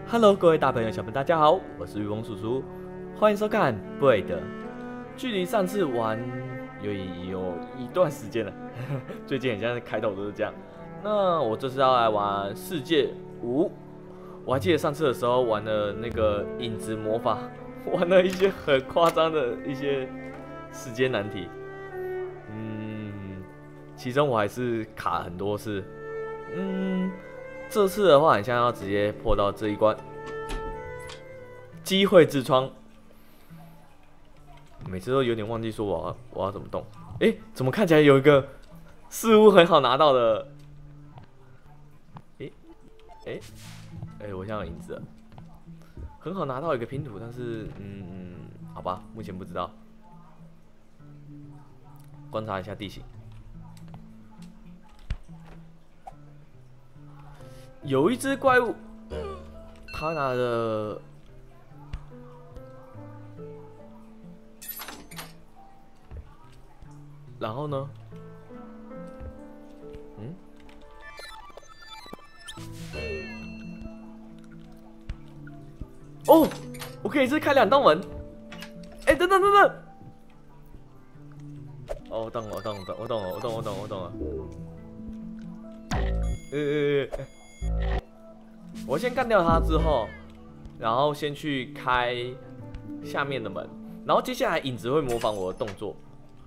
Hello，各位大朋友、小朋友，大家好，我是渔翁叔叔，欢迎收看《对的》。距离上次玩有一段时间了，最近很像开头都是这样。那我这次要来玩世界5，我还记得上次的时候玩了那个影子魔法，玩了一些很夸张的一些时间难题。其中我还是卡很多次。这次的话，好像要直接破到这一关，机会之窗。每次都有点忘记说我要怎么动。怎么看起来有一个似乎很好拿到的？我像有影子了，很好拿到一个拼图，但是好吧，目前不知道。观察一下地形。有一只怪物，他拿的然后呢？哦，我可以是开2道门。等等。哦，我懂了。我先干掉他之后，然后先去开下面的门，然后接下来影子会模仿我的动作，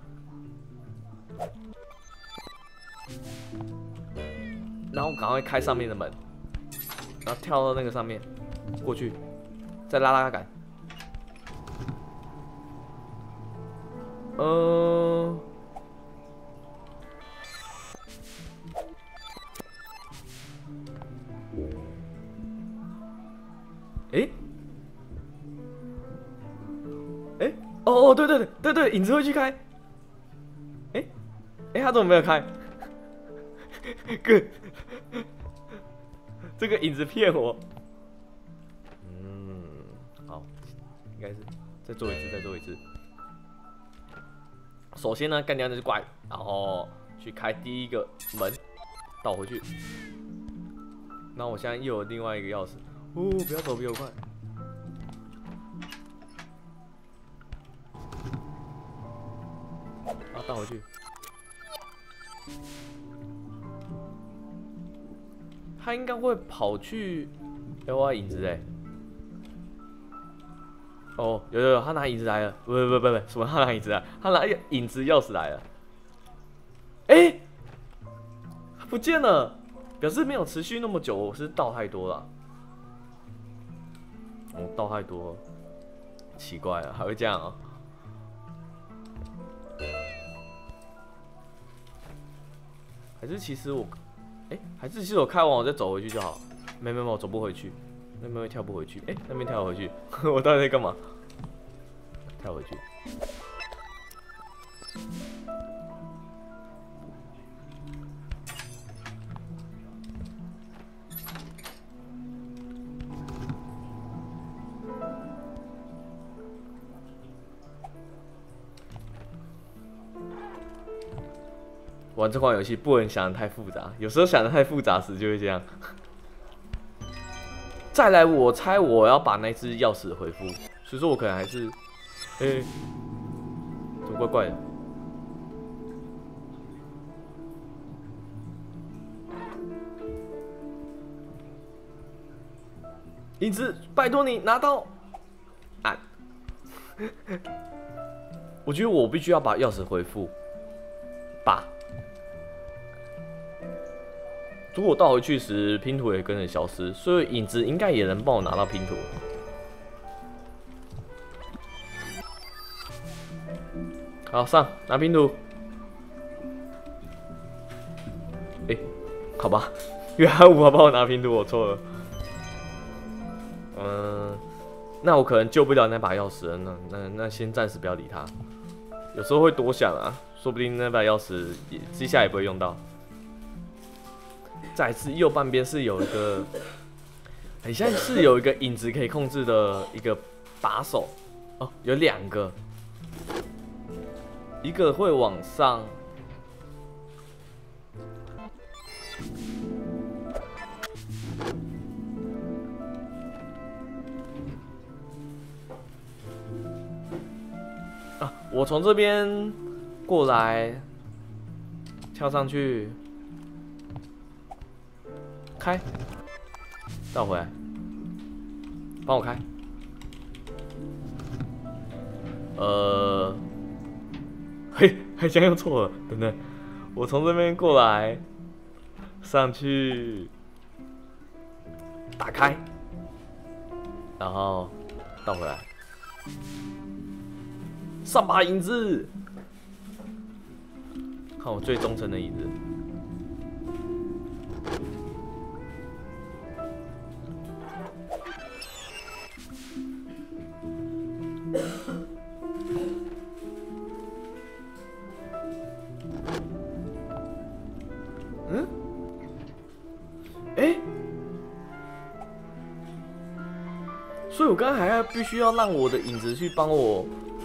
然后赶快开上面的门，然后跳到那个上面过去，再拉杆。对，影子会去开。他怎么没有开？这个影子骗我。好，应该是再做一次。首先呢，干掉那只怪，然后去开第一个门，倒回去。那我现在又有另外一个钥匙。不要走比我快。倒回去，他应该会跑去 LY 影子有，他拿影子来了，不，什么？他拿影子来，他拿影子钥匙来了。他不见了，表示没有持续那么久，我是倒太多了。倒太多了，奇怪了，还会这样啊？还是其实我开完我再走回去就好。没，我走不回去，那边跳不回去。那边跳回去，我到底在干嘛？跳回去。玩这款游戏不能想得太复杂，有时候想得太复杂时就会这样。再来，我猜我要把那只钥匙回复，所以说我可能还是，怎么怪怪的？影子，拜托你拿到，按。我觉得我必须要把钥匙回复，如果倒回去时，拼图也跟着消失，所以影子应该也能帮我拿到拼图。好，上拿拼图。好吧，原来无法帮我拿拼图，我错了。那我可能救不了那把钥匙了，那先暂时不要理他。有时候会多想啊，说不定那把钥匙接下来也不会用到。再次右半边是有一个，很像是有一个影子可以控制的一个把手有2个，一个会往上， 我从这边过来，跳上去，开，倒回来，帮我开。嘿，好像又错了，等等，我从这边过来，上去，打开，然后倒回来，上把影子，看我最忠诚的影子。嗯？所以我刚刚还必须要让我的影子去帮我，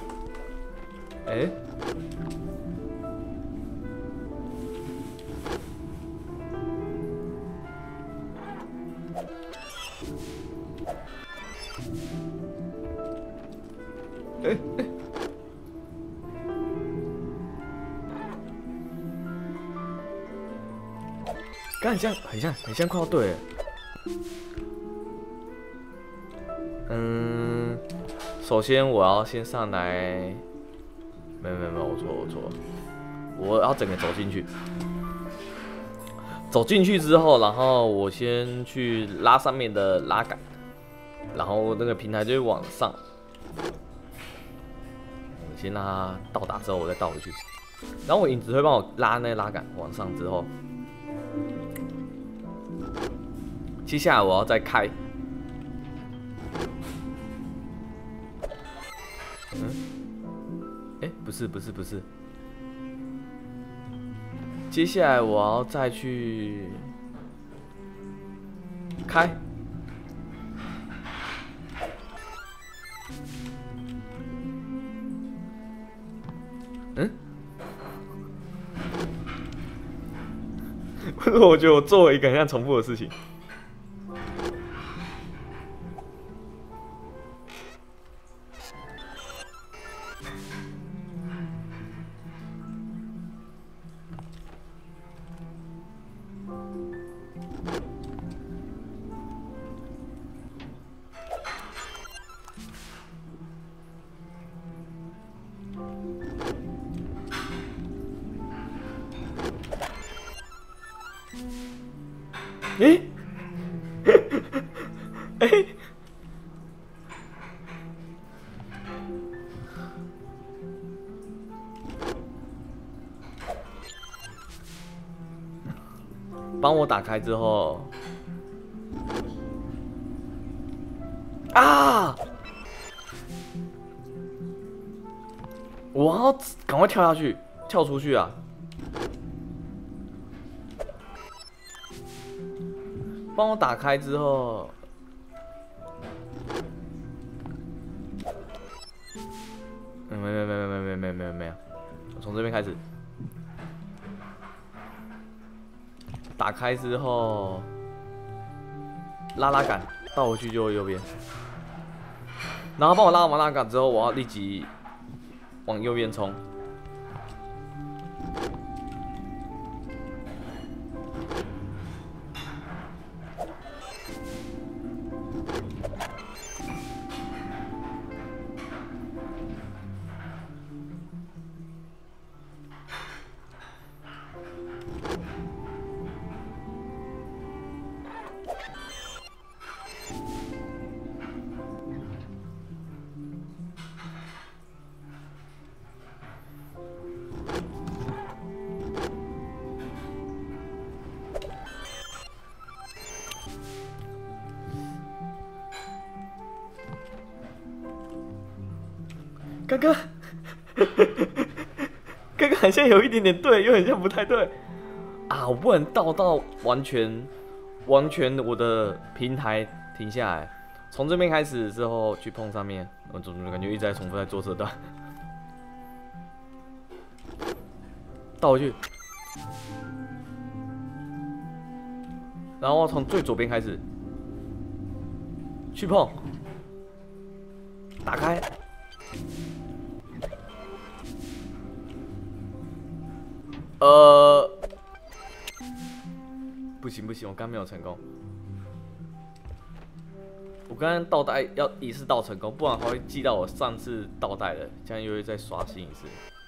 刚很像快要对了。首先我要先上来，没有，我错了，我要整个走进去。走进去之后，然后我先去拉上面的拉杆，然后那个平台就会往上。我先让它到达之后，我再倒回去。然后我影子会帮我拉那个拉杆往上之后，接下来我要再开。不是。接下来我要再去开。我觉得我做了一个很像重复的事情。帮我打开之后，啊！我要赶快跳下去，跳出去啊！帮我打开之后，没有，我从这边开始。打开之后，拉杆倒回去就右边，然后帮我拉完拉杆之后，我要立即往右边冲。刚刚好像有一点点对，又很像不太对啊！我不能倒到完全我的平台停下来，从这边开始之后去碰上面，我总感觉一直在重复在做这段，倒回去，然后从最左边开始去碰，打开。 不行不行，我刚没有成功。我刚刚倒带要一次倒成功，不然还会记到我上次倒带的，这样又会再刷新一次。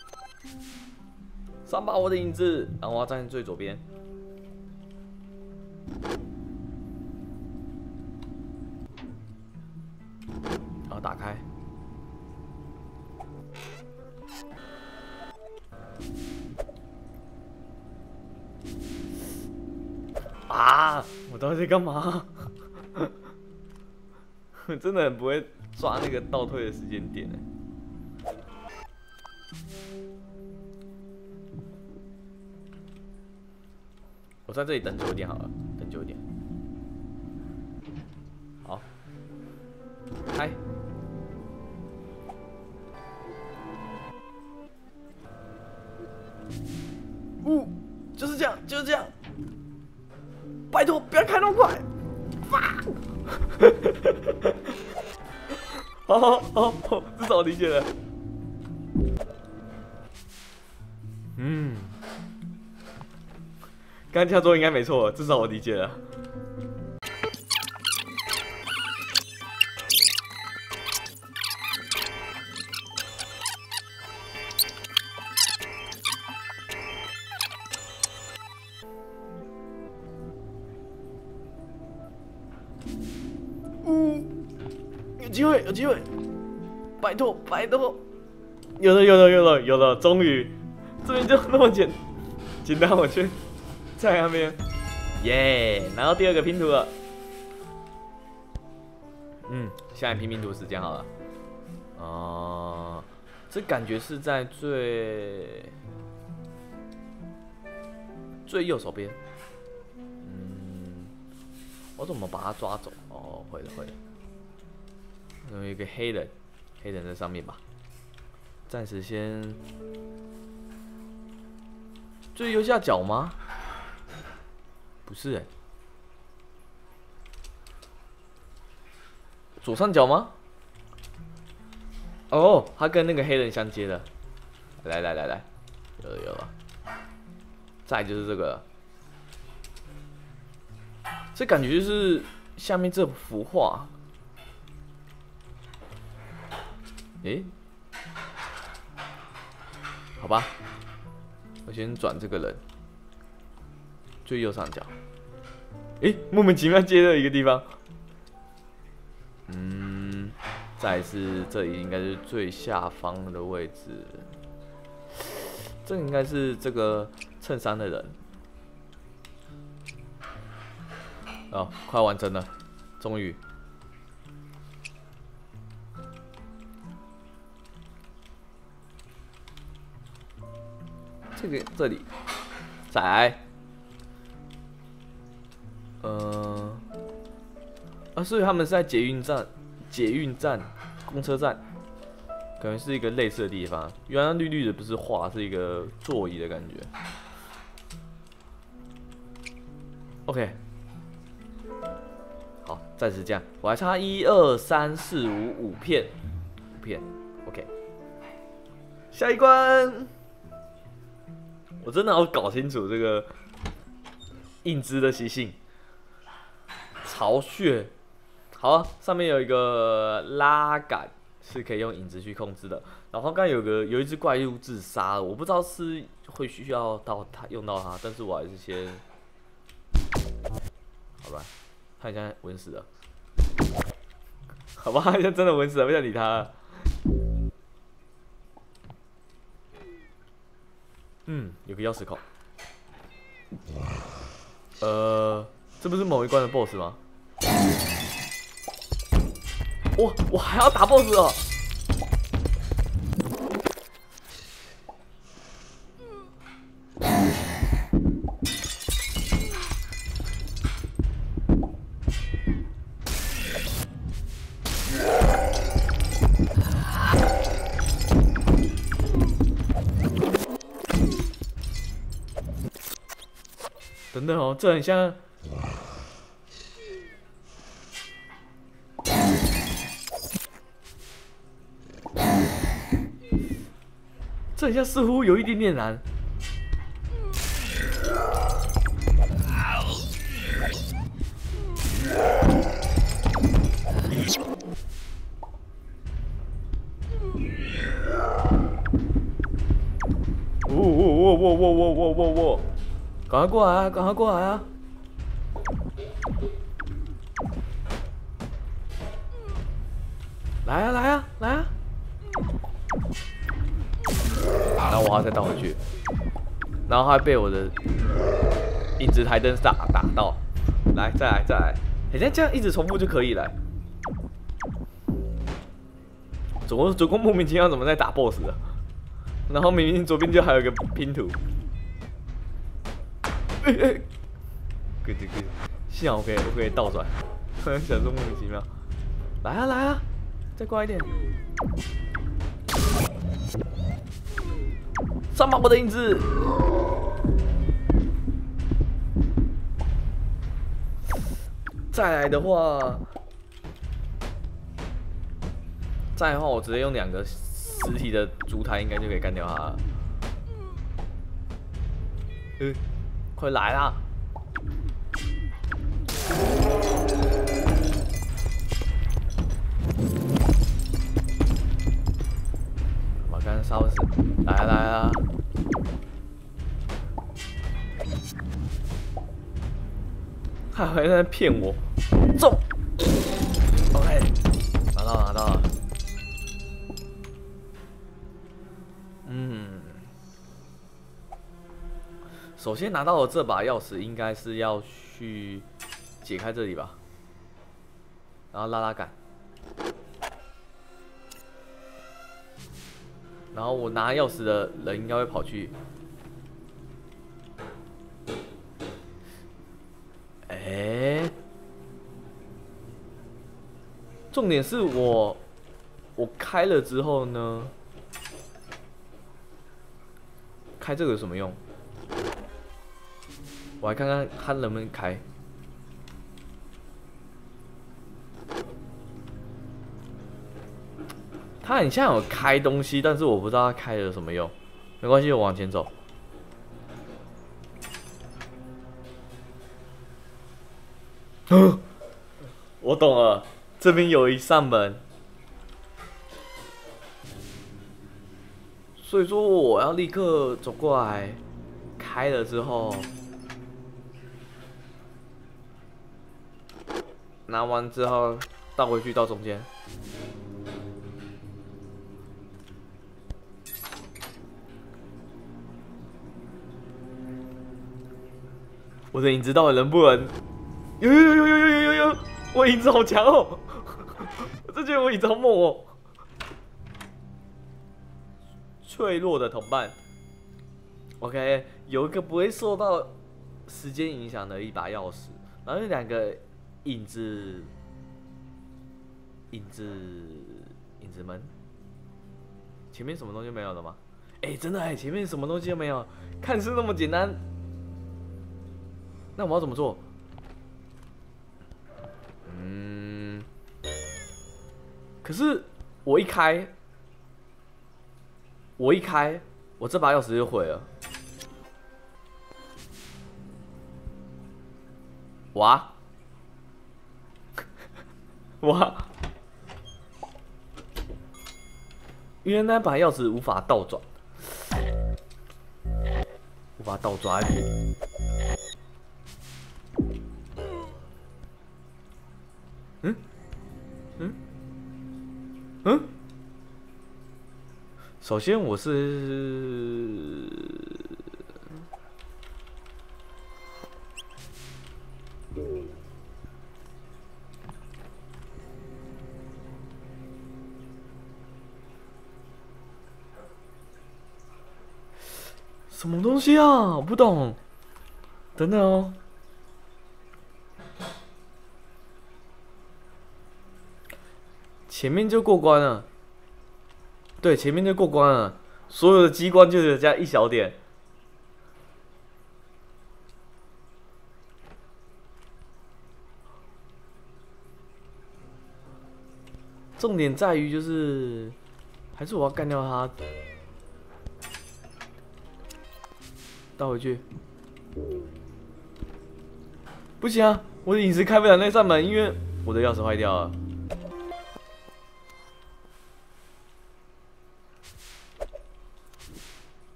上把我的影子，然后我要站在最左边。然后打开。啊！我到底在干嘛？我真的很不会抓那个倒退的时间点呢。我在这里等久一点好了，等久一点。好，开。就是这样，就是这样。拜托，不要开那么快！好，至少我理解了。刚刚这样做应该没错，至少我理解了。有机会，有机会！拜托，拜托！有了！终于，这边就那么简单，我去在那边，耶！拿到第2个拼图了。现在拼图时间好了。这感觉是在最右手边。我怎么把它抓走？哦，会了。有一个黑人在上面吧。暂时先最右下角吗？不是左上角吗？哦，他跟那个黑人相接的。来，有了。再来就是这个，这感觉就是下面这幅画。好吧，我先转这个人，最右上角。莫名其妙接到一个地方。再来是这里应该是最下方的位置，这应该是这个衬衫的人。哦，快完成了，终于。这里，再来，所以他们是在捷运站、公车站，可能是一个类似的地方。原来绿绿的不是画，是一个座椅的感觉。OK， 好，暂时这样，我还差1、2、3、4、5片，OK， 下一关。我真的要搞清楚这个印姿的习性。巢穴，好，上面有一个拉杆，是可以用影子去控制的。然后刚有一只怪物自杀了，我不知道是会需要用到它，但是我还是先，好吧，他现在稳死了，好吧，他现在真的稳死了，不想理他了。有个钥匙孔。这不是某一关的 BOSS 吗？我还要打 BOSS 哦！等等哦，这很像。这很像似乎有一点点难。 我，赶快过来啊！赶快过来啊！来啊来啊来啊！然后我还要再倒回去，然后还被我的影子台灯打到。来，再来再来，好像这样一直重复就可以了。总共莫名其妙怎么在打 BOSS 的？然后明明左边就还有个拼图。对，幸好我可以倒转，想说莫名其妙。来啊来啊，再过来一点。上吧我的影子！再来的话，我直接用2个实体的烛台，应该就可以干掉它了。快来啦！把刚刚烧死！来啊来啊！他还在骗我，中 ，OK， 拿到了，首先拿到了这把钥匙，应该是要去解开这里吧，然后拉杆，然后我拿钥匙的人应该会跑去。重点是我开了之后呢，开这个有什么用？我来看看它能不能开。它很像有开东西，但是我不知道它开了有什么用。没关系，我往前走。我懂了，这边有一扇门，所以说我要立刻走过来，开了之后，拿完之后倒回去到中间。我的影子到底能不能？有！我影子好强哦！我真觉得我影子好猛哦！脆弱的同伴 ，OK， 有一个不会受到时间影响的一把钥匙，然后有2个影子门，前面什么东西没有了吗？真的前面什么东西都没有，看似那么简单，那我要怎么做？可是我一开，我这把钥匙就毁了。哇！因为那把钥匙无法倒转，无法倒转下去。首先我是什么东西啊？我不懂。等等哦。前面就过关了。对，前面就过关了。所有的机关就只加一小点。重点在于就是，还是我要干掉他。倒回去。不行啊，我的影子开不了那扇门，因为我的钥匙坏掉了。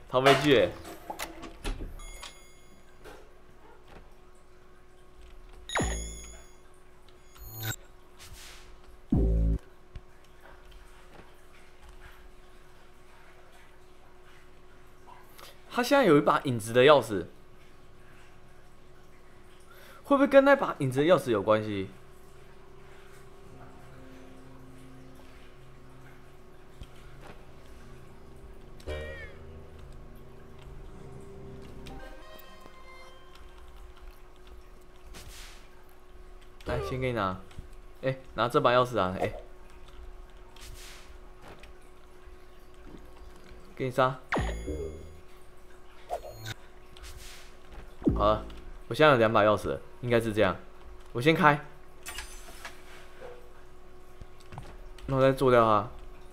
超悲剧欸。他现在有一把影子的钥匙，会不会跟那把影子的钥匙有关系？来，先给你拿。拿这把钥匙啊，给你杀。好了，我现在有2把钥匙了，应该是这样。我先开，然后再做掉它。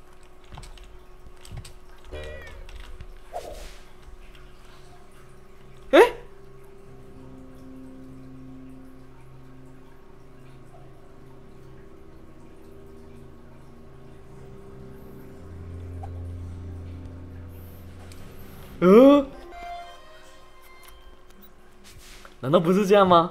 难道不是这样吗？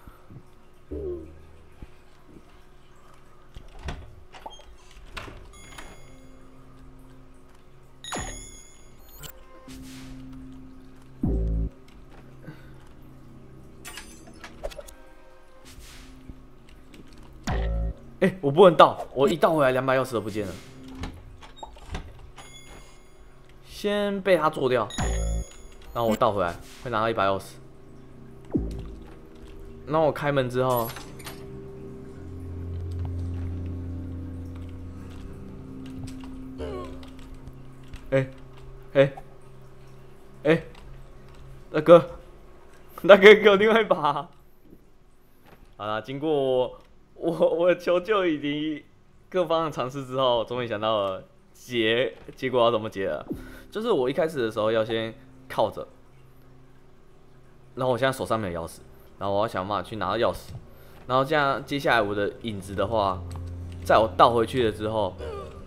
我不能倒，我一倒回来2把钥匙都不见了。先被他做掉，然后我倒回来会拿到1把钥匙。那我开门之后，大哥，给我另外一把。好了，经过我的求救以及各方的尝试之后，终于想到了结果要怎么解了。就是我一开始的时候要先靠着，然后我现在手上没有钥匙，然后我要想办法去拿到钥匙，然后这样接下来我的影子的话，在我倒回去了之后，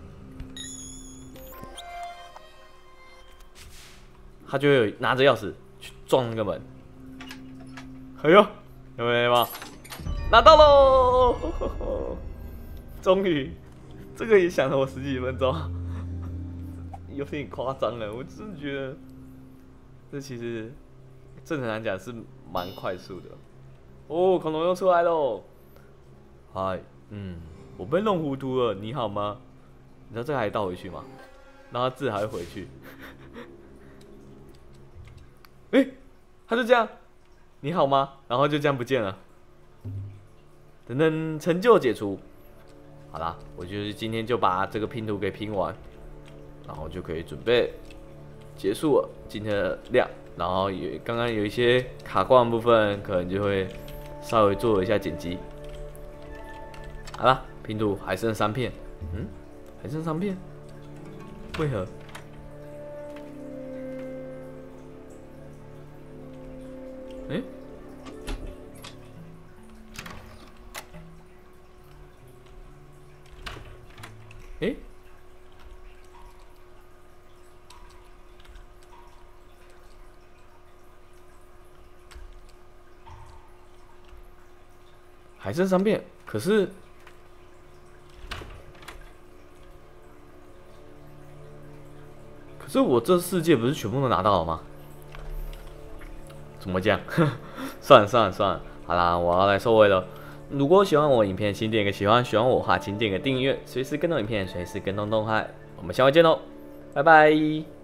他就会有拿着钥匙去撞那个门。哎呦，有没有？拿到喽！终于，这个也想了我10几分钟，有点夸张了。我真的觉得，这其实正常来讲是蛮快速的。哦，恐龙又出来喽！嗨，我被弄糊涂了，你好吗？你知道这个还倒回去吗？然后字还会回去。他就这样，你好吗？然后就这样不见了。等等，成就解除。好啦，我就是今天就把这个拼图给拼完，然后就可以准备结束了今天的量。然后刚刚有一些卡关的部分，可能就会稍微做一下剪辑。好啦，拼图还剩3片，还剩3片，为何？还剩3片，可是我这世界不是全部都拿到了吗？怎么这样？算了，好啦，我要来收尾了。如果喜欢我影片，请点个喜欢；喜欢我的话，请点个订阅，随时跟动影片，随时跟动动态。我们下回见喽，拜拜。